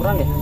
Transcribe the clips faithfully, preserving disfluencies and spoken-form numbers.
kurang ya.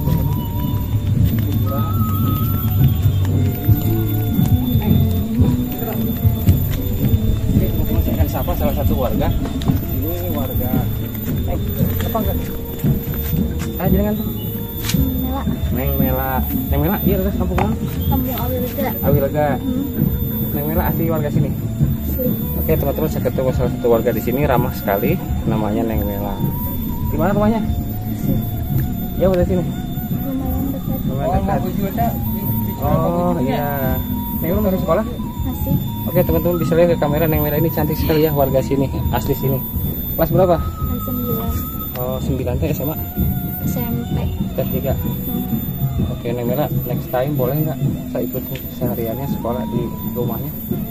Oke, teman-teman, saya akan sapa salah satu warga. Ini warga eh, apa enggak? Ah, jenengan tuh. Mela. Neng Mela. Neng Mela, iya terus kampung mana? Kampung Awilega. Awilega. Hmm. Neng Mela asli warga sini. Asli. Oke, teman-teman, saya ketemu salah satu warga di sini, ramah sekali, namanya Neng Mela. Di mana rumahnya? Asli. Jauh dari sini. Lumayan dekat. Lumayan dekat. Oh iya. Neng Mela masih sekolah? Masih. Oke, teman-teman, bisa lihat ke kamera, Neng Mela ini cantik sekali ya, warga sini, asli sini. Kelas berapa? Kelas sembilan. Oh, sembilan teh S M A. S M P. Kelas tiga. Hmm. Oke, Neng Mela, next time boleh nggak saya ikutin sehariannya sekolah di rumahnya?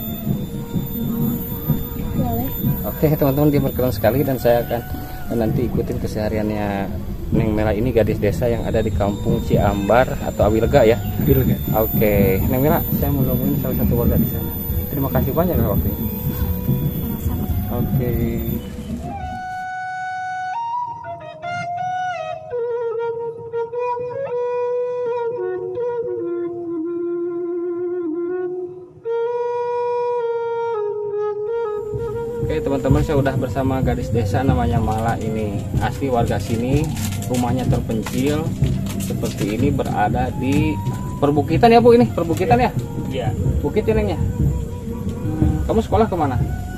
Boleh. Oke, teman-teman, dia berkenan sekali dan saya akan nanti ikutin kesehariannya Neng Mela ini, gadis desa yang ada di kampung Ciambar atau Awilega ya. Awilega. Oke, Neng Mela, saya mau nemuin salah satu warga di sana. Terima kasih banyak ya waktu ini. Sama-sama. Oke. Oke, teman-teman, saya udah bersama gadis desa namanya Mala ini. Asli warga sini, rumahnya terpencil seperti ini, berada di perbukitan ya Bu ini, perbukitan ya? Iya. Bukit ini ya. Kamu sekolah kemana?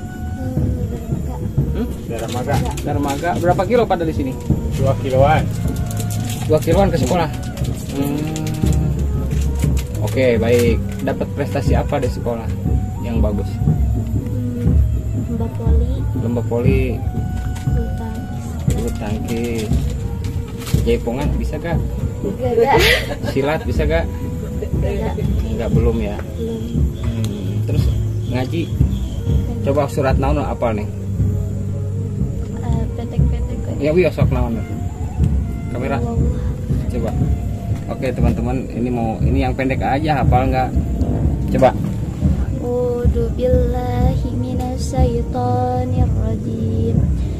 Hmm? Dermaga. Dermaga. Berapa kilo pada di sini? Dua kiloan. Dua kiloan ke sekolah. Hmm. Oke, baik. Dapat prestasi apa di sekolah yang bagus? Lomba poli. Lomba poli, Bulu tangkis. bulu tangkis, jaipongan bisa gak? Gak. Silat bisa gak? Gak. Enggak, belum ya. Belum. Hmm. Terus ngaji, coba surat naon apa nih? Uh, Petek-petek. Ya wi sok naon. Kamera. Wow. Coba. Oke, teman-teman, ini mau ini yang pendek aja, hafal nggak? Coba. A'udzu billahi minasyaitonir rajim.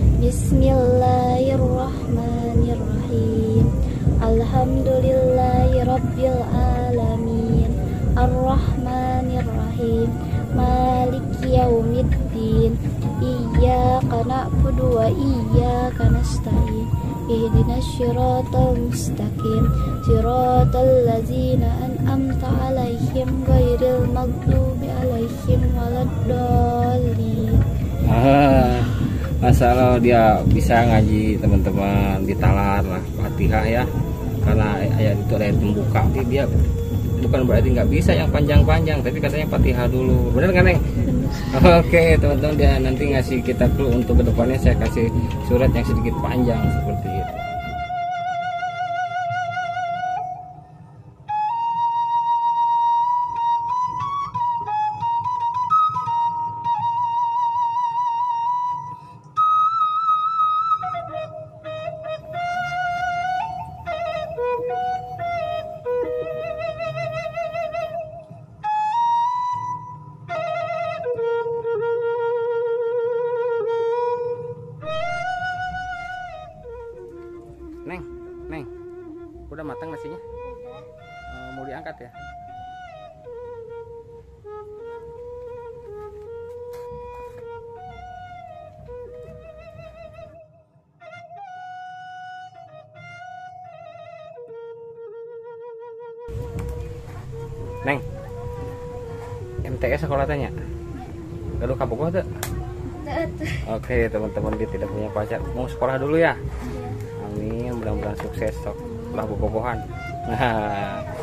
Bismillahirrahmanirrahim. Alhamdulillahi rabbil alamin. Arrahmanirrahim. Maliki yaumiddin. Iyyaka na'budu wa iyyaka nasta'in. Ihdinas siratal mustaqim. Siratal ladzina an'amta 'alaihim ghairil maghdubi 'alaihim waladdallin. Ah, masalah dia bisa ngaji, teman-teman, ditalar lah Fatihah ya. Karena ayat itu ayat pembuka. Tapi dia bukan berarti nggak bisa yang panjang-panjang, tapi katanya Fatihah dulu. Bener kan, Neng? Oke, teman-teman, dia nanti ngasih kita clue untuk kedepannya, saya kasih surat yang sedikit panjang seperti itu. Neng, Neng, udah matang nasinya? Uh, mau diangkat ya? Neng, M T S sekolah tanya? Gaduh kapok tuh? Oke, teman-teman, dia tidak punya pacar, mau sekolah dulu ya? Amin, mudah-mudahan sukses setelah bobogohan. Nah,